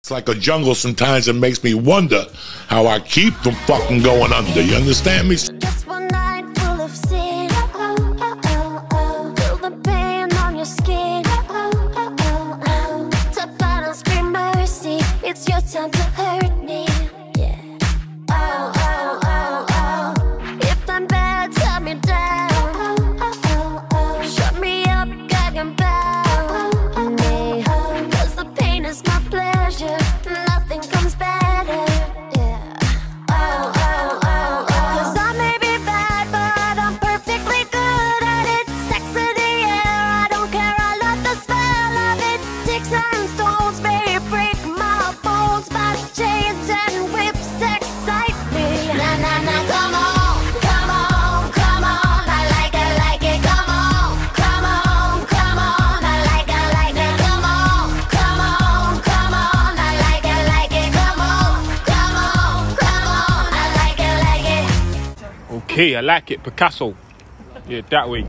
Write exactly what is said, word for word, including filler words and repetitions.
It's like a jungle sometimes. It makes me wonder how I keep from fucking going under. You understand me? Just one night full of sin. Oh, oh, oh, oh. Feel the pain on your skin. Oh, oh, oh, oh. Tap out and scream mercy. It's your time to hurt me. Yeah. Oh, oh, oh, oh. If I'm bad, tell me down. Oh, oh, oh, oh. Shut me up, gag and bow me. Cause the pain is my pleasure. Nothing comes better. Yeah. Oh, oh, oh, oh. Cause I may be bad, but I'm perfectly good at it. Sex in the air, I don't care. I love the smell of it. Sticks and stones may break my bones, but chains and whips excite me. Na na na, come on, come on, come on. I like it, like it. Come on, come on, come on. I like it, like it. Come on, come on, come on. I like it, like it. Come on, come on, come on. I like it, like it. Okay, I like it. Picasso. Yeah, that way.